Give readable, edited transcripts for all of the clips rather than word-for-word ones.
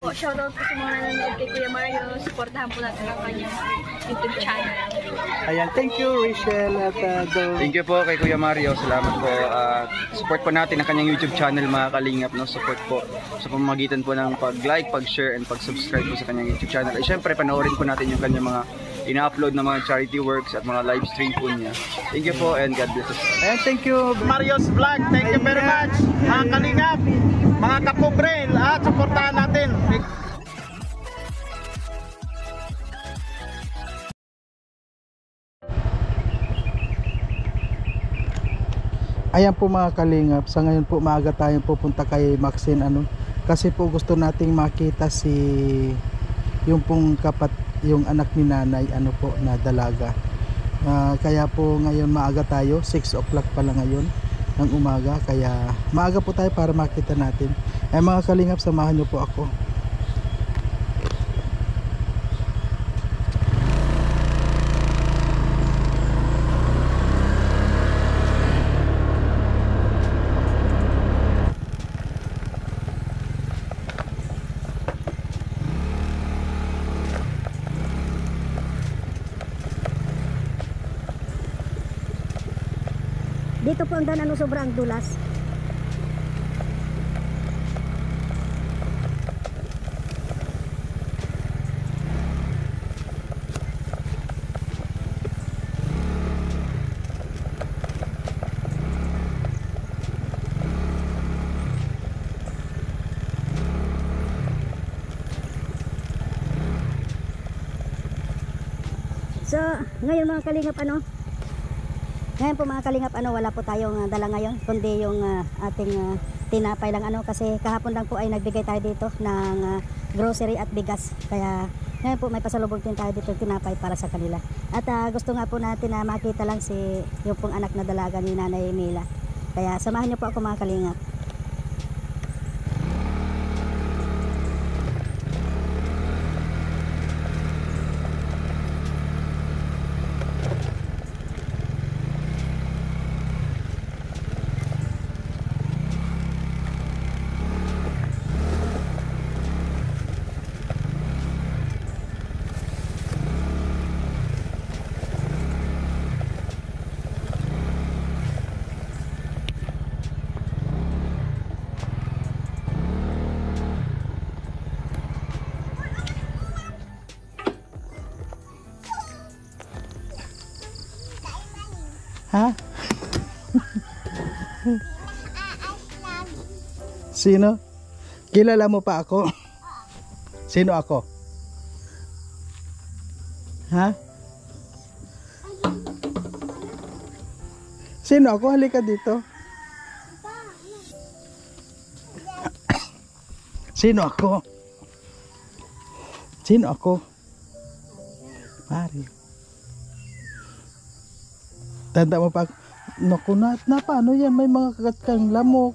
po, shoutout po sa mga nanonood kay Kuya Mario. Supportahan po natin ang kanyang YouTube channel. Ayan, thank you Rachel at Thank you po kay Kuya Mario. Salamat po. Support po natin ang kanyang YouTube channel mga kalingap. No? Support po sa pamamagitan po ng pag-like, pag-share, and pag-subscribe po sa kanyang YouTube channel. At syempre, panoorin po natin yung kanyang mga ina-upload na mga charity works at mga live stream po niya. Thank you po and God bless us. Ayan, thank you Mario's Vlog. Thank you very much. Mga kalingap, mga kapobre, at supportahan natin. Ayan po mga kalingap, sa ngayon po maaga tayong pupunta kay Maxine kasi po gusto nating makita yung pong yung anak ni nanay po na dalaga. Kaya po ngayon maaga tayo, 6 o'clock pa lang ngayon ng umaga, kaya maaga po tayo para makita natin. Mga kalingap, samahan nyo po ako. Dito po ang daan sobrang dulas. So, ngayon mga kalingap ngayon po mga kalingap wala po tayong dala ngayon kundi yung ating tinapay lang kasi kahapon lang po ay nagbigay tayo dito ng grocery at bigas, kaya ngayon po may pasalubong din tayo dito tinapay para sa kanila. At gusto nga po natin na makita lang yung pong anak na dalaga ni Nanay Mila, kaya samahan niyo po ako mga kalingap. Ha? Sino? Kilala mo pa ako? Sino ako? Ha? Sino ako? Halika dito. Sino ako? Sino ako? Mario. Tanda mo pa, naku na paano yan? May mga kagat kang lamok.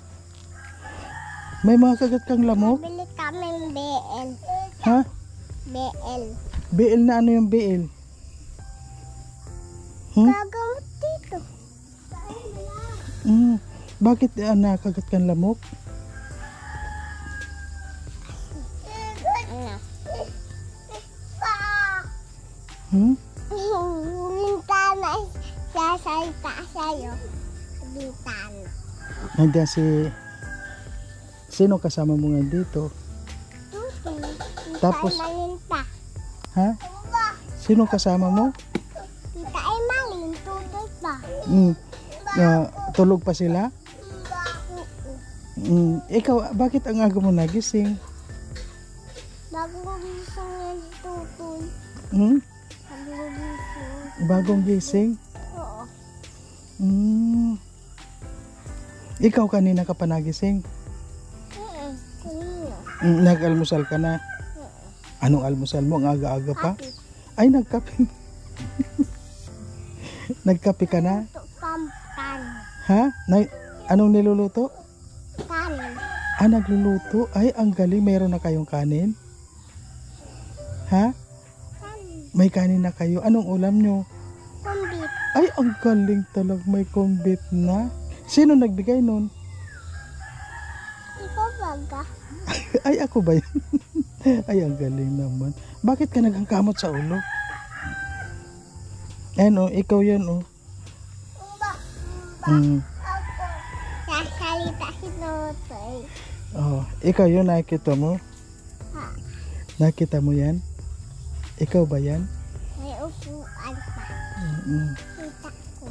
May mga kagat kang lamok? Bili kami BL. Ha? BL. BL na ano yung BL? Gagamot dito. Bakit nakagat kang lamok? Bintana. Sasalita sa'yo. Bintana. Nandiyan sino kasama mo nga dito? Tutoy. Tapos, Malinta. ha? Sino kasama mo? Tita Emalin. Tutoy pa. Tulog pa sila? Ikaw, bakit ang aga mo nagising? Bagong gising yan si Tutoy. Bagong gising. Bagong gising? Oo. Ikaw kanina ka pa nagising? Kanina. Nag-almusal ka na? Anong almusal mo? Ang aga-aga pa? Kape. Ay, nagkape. Nagkape ka na? Pampan. Ha? Anong niluluto? Kanin. Nagluluto? Ay, ang galing. Meron na kayong kanin? Ha? Kanin. May kanin na kayo. Anong ulam nyo? Kumbit. Ay, ang galing talag. May kombit na. Sino nagbigay nun? Ikaw baga. Ay, ako ba yun? Ay, ang galing naman. Bakit ka nagangkamot sa ulo? Ayan, ikaw yan, Sasalita si Notoy. Ikaw yun, nakikita mo? Ha? Nakita mo yan? Ikaw ba yan? May upuan pa. Kita ko.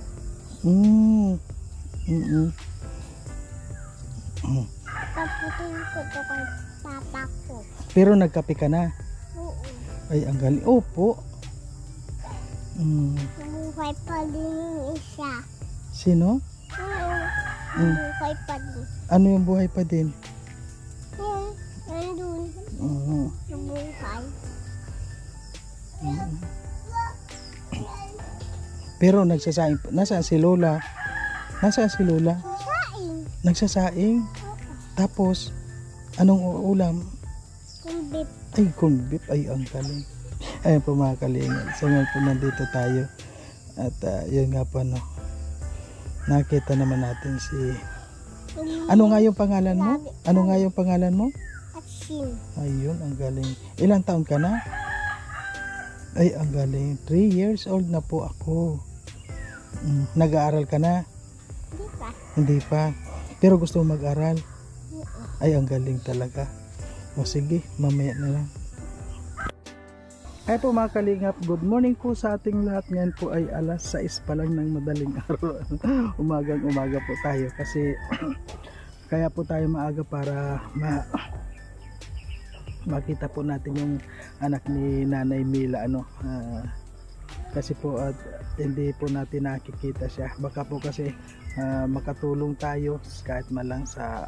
Paputin ko to kay papa ko. Pero nagkape ka na? Oo. Ay, ang galing. Opo. Buhay pa din yung isa. Sino? Oo. Buhay pa din. Ano yung buhay pa din? Yung nandun. Yung buhay. Pero nagsasaing. Nasaan si Lola? Nasaan si Lola? Saing. Nagsasaing? Tapos, anong ulam? Kumbit. Ay, kumbit. Ay, ang galing. Ayun po mga kalingan. So ngayon po nandito tayo. At yun nga po, no. Nakita naman natin si... Ano nga yung pangalan mo? Ano nga yung pangalan mo? Atsin. Ayun, ang galing. Ilang taon ka na? Ay, ang galing. 3 years old na po ako. Nag-aaral ka na? Di ba? Hindi pa. Pero gusto mo mag-aral? Ay, ang galing talaga. O sige, mamaya na lang. Ay po mga kalingap, good morning po sa ating lahat. Ngayon po ay alas 6 pa lang ng madaling araw. Umagang umaga po tayo kasi kaya po tayo maaga para makita po natin yung anak ni Nanay Mila, kasi po hindi po natin nakikita siya. Baka po kasi makatulong tayo kahit malang sa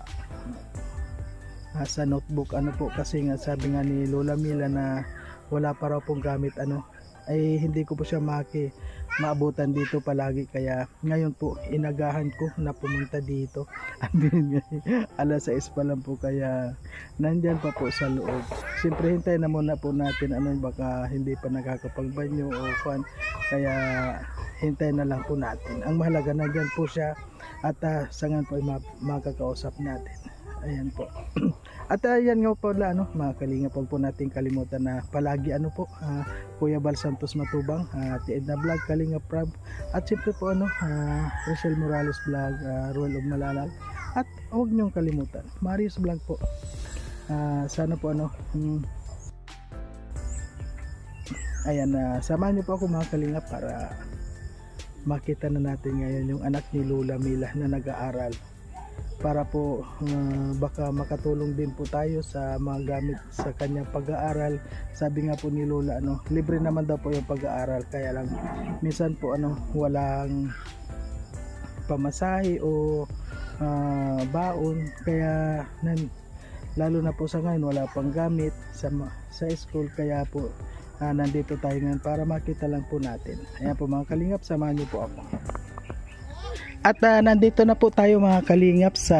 notebook po, kasi nga sabi nga ni Lola Mila na wala pa raw pong gamit ay hindi ko po siya maabutan dito palagi, kaya ngayon po inagahan ko na pumunta dito. Alas 6 pa lang po, kaya nandyan pa po sa loob. Siyempre hintayin na muna po natin baka hindi pa nakakapagbanyo o fan, kaya hintayin na lang po natin. Ang mahalaga nandyan po siya at sa ngayon po ay makakausap natin. Ayan po. At ayan nga po mga kalingap, huwag po natin kalimutan na palagi Kuya Bal Santos Matubang, Edna Vlog, Kalingap Prab, at siyempre po Rachel Morales Vlog, Royal of Malalag, at huwag niyong kalimutan Marius Vlog po. Sana po ayan, samahan niyo po ako mga kalingap para makita na natin ngayon yung anak ni Lola Mila na nag-aaral, para po baka makatulong din po tayo sa mga gamit sa kanyang pag-aaral. Sabi nga po ni Lola libre naman daw po yung pag-aaral, kaya lang minsan po walang pamasahe o baon, kaya lalo na po sa ngayon wala pang gamit sa school, kaya po nandito tayo ngayon para makita lang po natin. Ayan po mga kalingap, samahan niyo po ako. At nandito na po tayo mga kalingap sa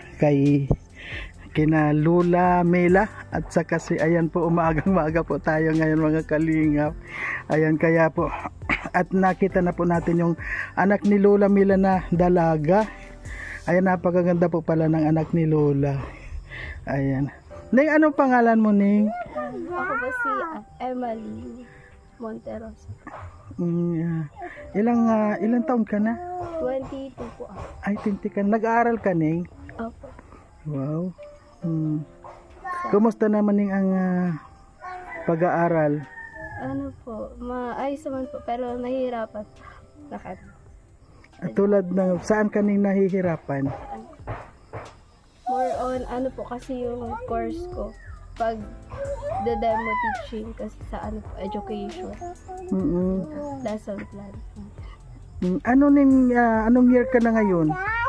kina Lola Mila, at saka ayan po, umagang-maaga po tayo ngayon mga kalingap. Ayan, kaya po at nakita na po natin yung anak ni Lola Mila na dalaga. Ayan, napakaganda po pala ng anak ni Lola. Ayan. Ning, anong pangalan mo, Ning? Ako po si Emily Monterosa. Ilang taon ka na? 22 po ako. Ay, 20 ka. Nag-aaral ka, Ning? Opo. Wow. Kumusta naman Ning ang pag-aaral? Maayos naman po, pero nahihirapan. Tulad ng saan ka Ning nahihirapan? More on kasi yung course ko, pag the demo teaching kasi sa education. Lesson plan. Anong year ka na ngayon?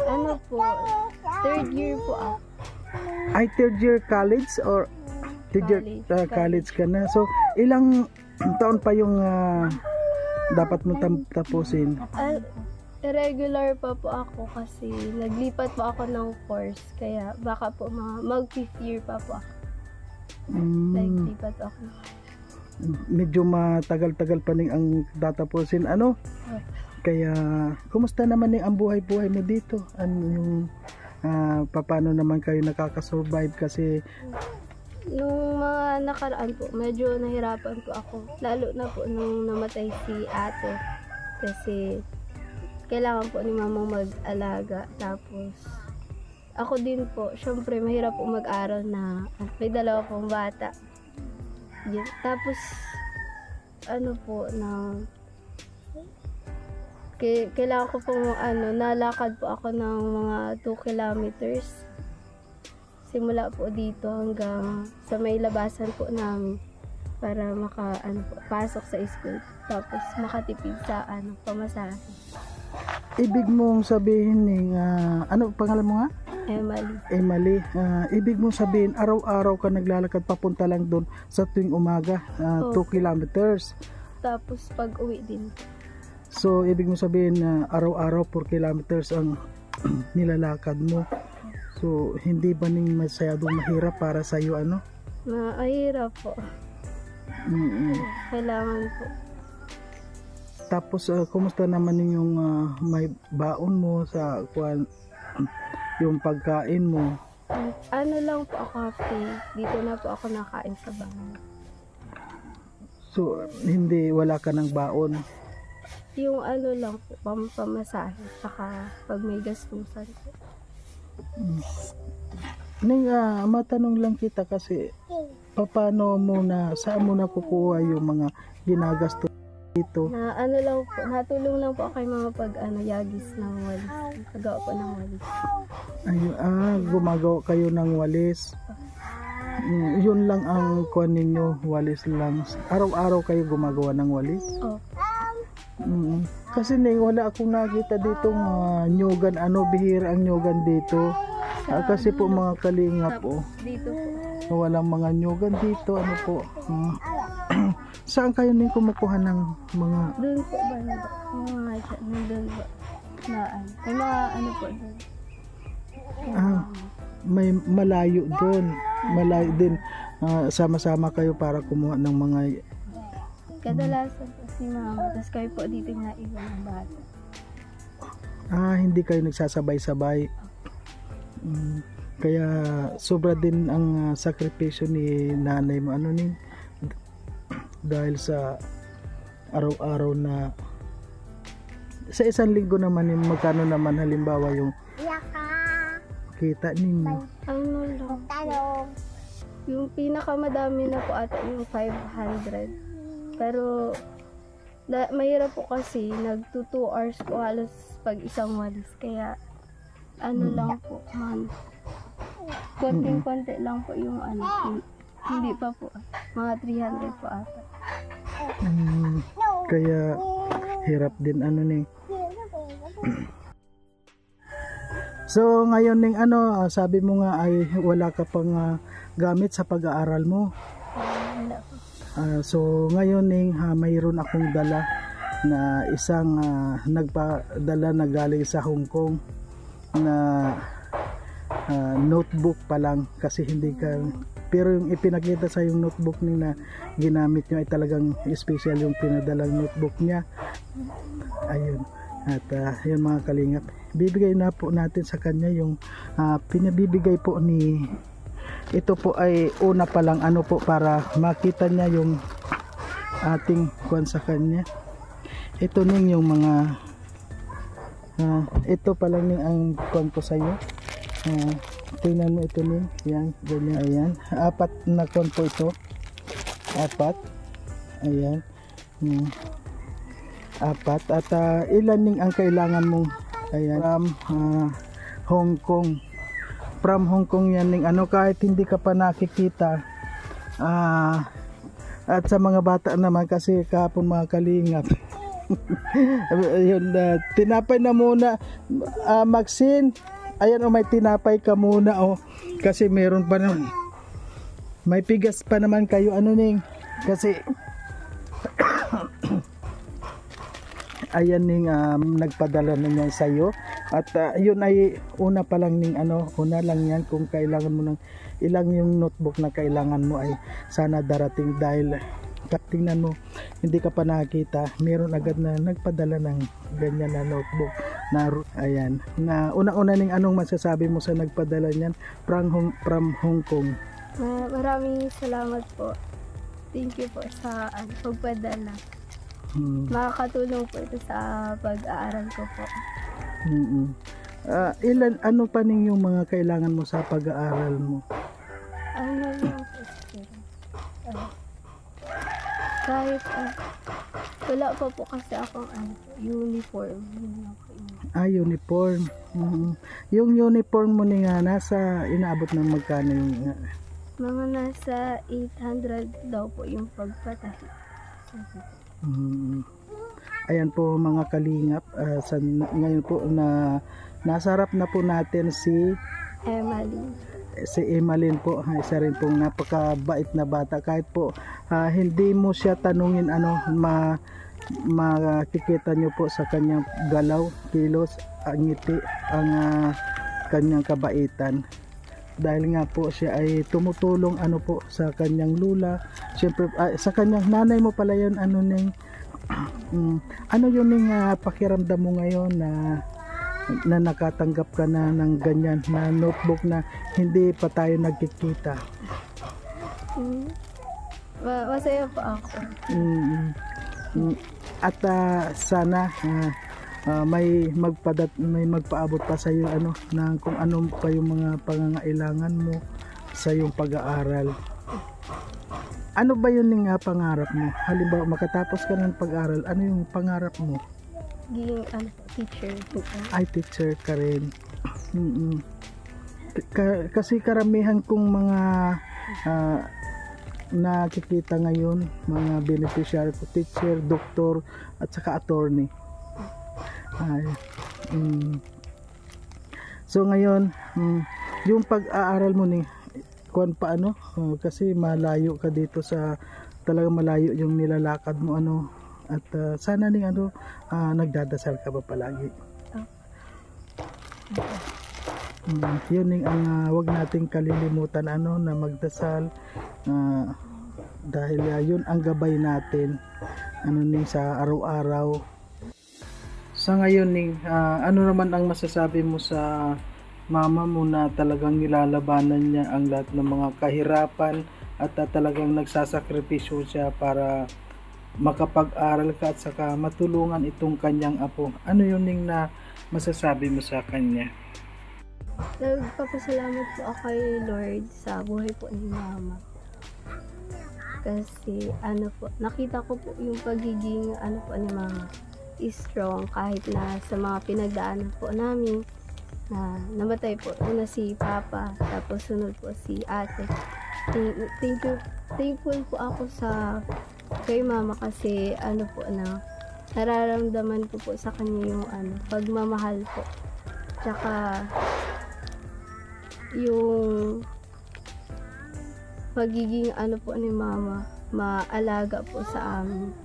Third year po ako. Ay, third year college or third year college ka na? So, ilang taon pa yung dapat mo tapusin? Irregular pa po ako kasi naglipat po ako ng course, kaya baka po mag 5th year pa po ako. Naglipat ako. Medyo matagal-tagal pa ning ang tatapusin Kaya kumusta naman ang buhay-buhay mo dito? Paano naman kayo nakakasurvive kasi nung mga mga nakaraan po, medyo nahirapan po ako. Lalo na po nung namatay si ate. Kasi kailangan po ni mamang mag-alaga. Tapos ako din po, syempre mahirap po mag-aral na may 2 pong bata. Yun. Tapos ano po na kailangan ko pong nalakad po ako ng mga 2 kilometers. Simula po dito hanggang sa may labasan po namin para pasok sa school. Tapos makatipid sa pamasahe. Ibig mong sabihin ano pangalan mo nga? Emily. Ibig mong sabihin araw-araw ka naglalakad papunta lang doon sa tuwing umaga, 2 kilometers. Tapos pag uwi din. So ibig mong sabihin na araw-araw 4 kilometers ang nilalakad mo. So hindi ba ning masyadong mahirap para sa iyo Mahirap po. Kailangan po. Tapos kumusta naman yung may baon mo sa yung pagkain mo? Ano lang po ako half-day. Dito na po ako nakain sa bahay. So wala ka ng baon? Yung lang po, pamasahe. Saka pag may gastusan po. Matanong lang kita kasi paano saan mo na kukuha yung mga ginagastos dito? Natulong lang po kay mga yagis ng walis. Nagawa po ng walis. Gumagawa kayo ng walis. Yun lang ang kuha ninyo, walis lang. Araw-araw kayo gumagawa ng walis? Kasi wala akong nakita ditong nyugan, bihira ang nyugan dito. Kasi po mga kalingap po. Dito po. Walang mga nyugan dito, Saan kayo din kumukuha ng mga... Doon po ba? Doon po. May mga po doon. May malayo doon. Malayo din. Sama-sama kayo para kumuha ng mga... Kadalasan po si mama. Tapos kayo po dito na iba ng bata. Hindi kayo nagsasabay-sabay. Kaya sobra din ang sakripisyo ni nanay mo. Dahil sa araw-araw na sa isang linggo naman magkano naman halimbawa yung kita ninyo? Yung pinakamadami na po ata yung 500. Pero mahirap po kasi nagto 2 hours po halos pag isang walis. Kaya lang po konting-konti lang po yung hindi pa po mga 300 po ata. Kaya hirap din So ngayon sabi mo nga ay wala ka pang gamit sa pag-aaral mo. So ngayon mayroon akong dala na isang nagpadala na galing sa Hong Kong na notebook pa lang kasi hindi ka, pero yung ipinakita sa yung notebook na ginamit nyo ay talagang special yung pinadalang notebook niya. Ayun. At yun mga kalingap, bibigay na po natin sa kanya yung pinabibigay po ni, ito po ay una pa lang po para makita niya yung ating kuwan sa kanya. Ito ning yung mga ito pa lang ang kuwan ko sa iyo. Tingnan mo ito ning yan, ganyan, ayan, 4 na kuwan po ito, 4, ayan, 4 at ilan ning ang kailangan mong, ayan, from Hong Kong yan ning kahit hindi ka pa nakikita. At sa mga bata naman kasi kahapon mga kalingap yun, tinapay na muna, Maxine, ayan may tinapay ka muna kasi meron pa naman, may pigas pa naman kayo ning kasi ayan ning nagpadala na niya sa iyo at yun ay una pa lang ning una lang yan kung kailangan mo ng ilang yung notebook na kailangan mo ay sana darating dahil tingnan mo hindi ka pa nakita, meron agad na nagpadala ng ganyan na notebook na ayan na una-una ning anong masasabi mo sa nagpadala niyan from Hong Kong? Maraming salamat po. Thank you po sa pagpadala. Makakatulong po ito sa pag-aaral ko po. Ano pa ning yung mga kailangan mo sa pag-aaral mo? Ano lang po siguro. Kahit wala pa po kasi akong uniform. Uniform. Yung uniform mo ni nga nasa inaabot ng magkano yung mga nasa 800 daw po yung pagpatahi. Ayan po mga kalingap, ngayon po na nasarap na po natin si Emalyn po, isa rin pong napakabait na bata. Kahit po hindi mo siya tanungin makikita nyo po sa kanyang galaw, kilos, ang ngiti, ang kanyang kabaitan. Dahil nga po siya ay tumutulong po sa kanyang lula, siyempre sa kanyang nanay mo pala yun. Ano yun yung pakiramdam mo ngayon na nakatanggap ka na ng ganyan na notebook na hindi pa tayo nagkikita? Masaya po ako. At sana may magpaabot pa sa iyo ng kung ano pa yung mga pangangailangan mo sa iyong pag-aaral. Ano ba yun yung pangarap mo? Halimbawa makatapos ka ng pag-aaral, ano yung pangarap mo? Ging teacher. Ay, teacher ka rin. Kasi karamihan kong mga nakikita ngayon, mga beneficiary ko, teacher, doktor, at saka attorney. So ngayon, yung pag-aaral mo ni paano? Kasi malayo ka dito talagang malayo yung nilalakad mo at sana ning nagdadasal ka pa palagi. Yun ang wag nating kalilimutan na magdasal, dahil yun ang gabay natin sa araw-araw. Sa ngayon ano naman ang masasabi mo sa mama mo na talagang nilalabanan niya ang lahat ng mga kahirapan at talagang nagsasakripisyo siya para makapag-aral ka at saka matulungan itong kanyang apo? Ano yun na masasabi mo sa kanya? Nagpapasalamat po ako kay Lord sa buhay po ni mama. Kasi nakita ko po yung pagiging ni mama strong kahit na sa mga pinagdaanan po namin na namatay po una si Papa tapos sunod po si Ate. Thankful po ako kay mama kasi nararamdaman ko po sa kanya yung pagmamahal po, tsaka yung pagiging po ni mama, maalaga po sa amin.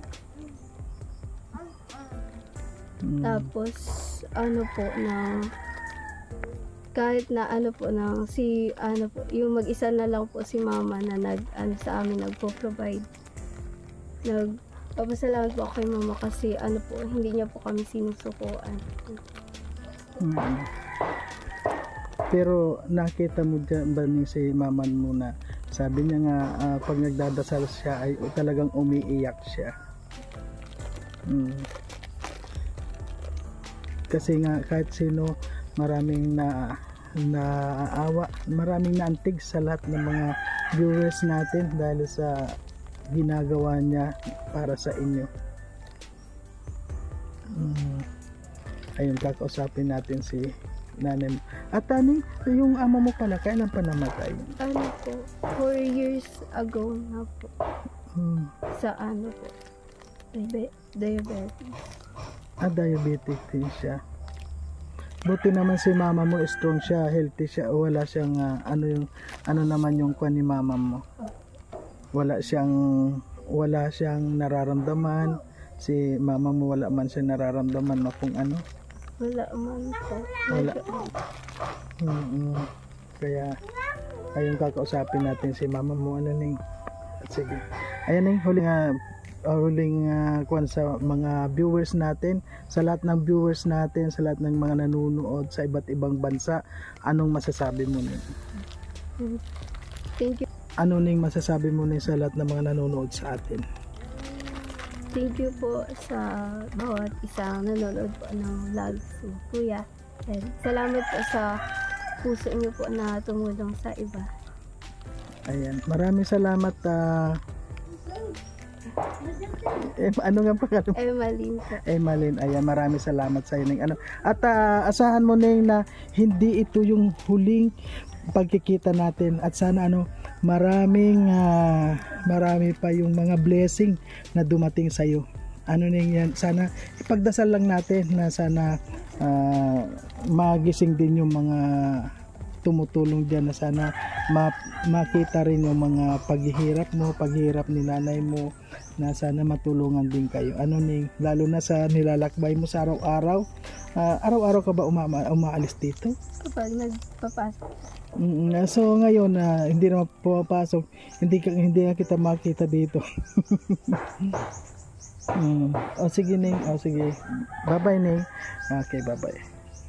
Tapos po kahit na yung mag-isa na lang po si mama na sa amin nagpo-provide. Nagpapasalamat po ako kay mama kasi hindi niya po kami sinusukuan. Pero nakita mo dyan ba si mama mo na sabi niya nga pag nagdadasal siya ay talagang umiiyak siya? Kasi nga kahit sino, maraming naawa, maraming naantig sa lahat ng mga viewers natin dahil sa ginagawa niya para sa inyo. Ayun, kakausapin natin si nanay mo. At yung ama mo pala, kailan pa namatay? 4 years ago na po. Sa po, diabetes. Diabetic din siya. Buti naman si mama mo, strong siya, healthy siya, wala siyang naman yung kwan ni mama mo. Wala siyang nararamdaman. Si mama mo wala man siya nararamdaman na kung ano. Wala man po. Wala. Kaya ayun, kakausapin natin si mama mo. Sige. Ayan huling kwan sa mga viewers natin, sa lahat ng viewers natin, sa lahat ng mga nanonood sa iba't ibang bansa, anong masasabi mo nito? Thank you. ano ning masasabi mo ning sa lahat ng mga nanonood sa atin? Thank you po sa bawat isang nanonood po ng vlog si Kuya. And salamat po sa puso niyo po na tumulong sa iba. Ayan, maraming salamat. Ano nga pangalan? Emalyn po. Emalyn, ayan, maraming salamat sa iyo. At asahan mo Ning na hindi ito yung huling pagkikita natin at sana marami pa yung mga blessing na dumating sa iyo. Ning yan, sana ipagdasal lang natin na sana magising din yung mga tumutulong diyan, na sana makita rin yung mga paghihirap ni nanay mo, na sana matulungan din kayo. Ning lalo na sa nilalakbay mo sa araw-araw. Araw-araw ka ba umaalis dito? Kapag nagpapasok. So ngayon hindi na pumapasok, hindi na kita makita dito. Sige Ning, sige. Bye-bye Ning. Okay, bye-bye.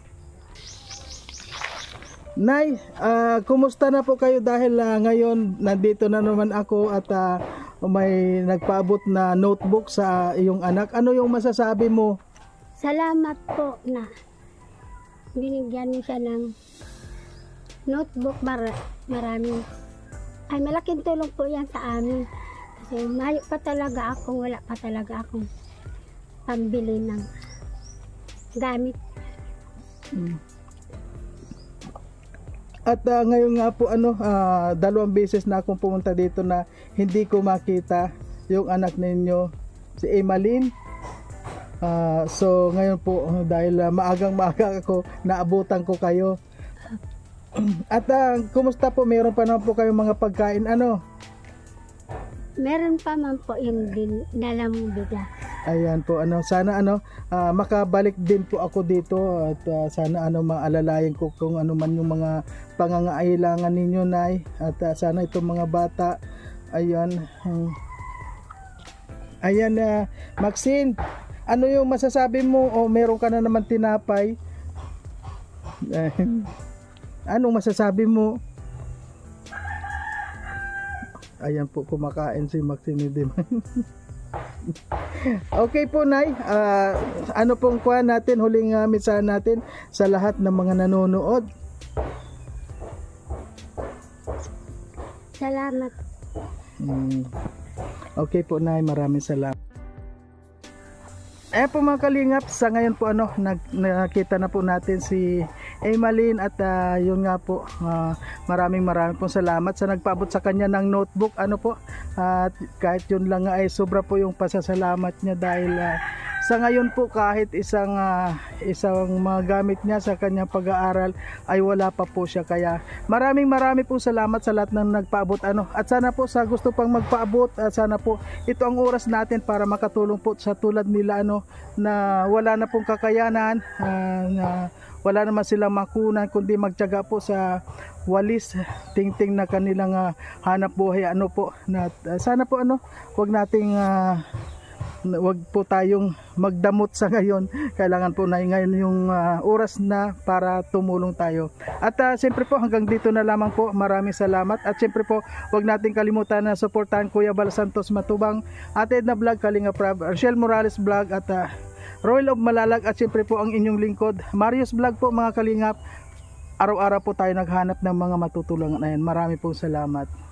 Nay, kumusta na po kayo dahil ngayon nandito na naman ako at may nagpaabot na notebook sa iyong anak. Ano yung masasabi mo? Salamat po na binigyan niyo siya ng notebook. Maraming malaking tulong po yan sa amin. Kasi mayo pa talaga akong, wala pa talaga akong pambili ng gamit. At ngayon nga po dalawang beses na akong pumunta dito na hindi ko makita yung anak ninyo, si Emalyn. So ngayon po dahil maagang-maaga ako, naabutan ko kayo. At kumusta po, meron pa naman po kayong mga pagkain Meron pa man po yung dalang bigas. Ayan po, sana makabalik din po ako dito at sana maalalayan ko kung ano man yung mga pangangailangan ninyo, Nay, at sana itong mga bata, ayan, Maxine, ano yung masasabi mo? O meron ka na naman tinapay? Anong masasabi mo? Ayan po, kumakain si Maxine din. Okay po, Nay. Ano pong kuha natin, huling mensahe natin sa lahat ng mga nanonood? Salamat. Okay po, Nay, maraming salamat. Po mga kalingap, sa ngayon po nakita na po natin si Emalyn at yun nga po, maraming pong salamat sa nagpaabot sa kanya ng notebook at kahit yun lang ay sobra po yung pasasalamat niya dahil sa ngayon po kahit isang magamit niya sa kanyang pag-aaral ay wala pa po siya, kaya maraming pong salamat sa lahat ng nagpaabot at sana po sa gusto pang magpaabot, sana po ito ang oras natin para makatulong po sa tulad nila na wala na pong kakayanan, na wala naman silang makunan kundi magtiyaga po sa walis tingting na kanilang hanap buhay na sana po wag po tayong magdamot sa ngayon. Kailangan po na ngayon yung oras na para tumulong tayo. At siyempre po hanggang dito na lamang po. Maraming salamat. At siyempre po wag nating kalimutan na suportahan Kuya Bal Santos Matubang, Ate Edna Vlog, Kalinga Prab, Rochelle Morales Vlog at Royal of Malalag, at siyempre po ang inyong lingkod Marius Vlog po mga kalingap. Araw-araw po tayo naghanap ng mga matutulungan. Ayan, marami pong salamat.